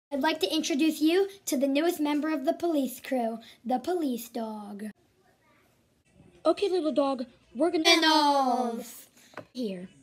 I'd like to introduce you to the newest member of the police crew, the police dog. Okay, little dog, we're gonna... Kennels! Here.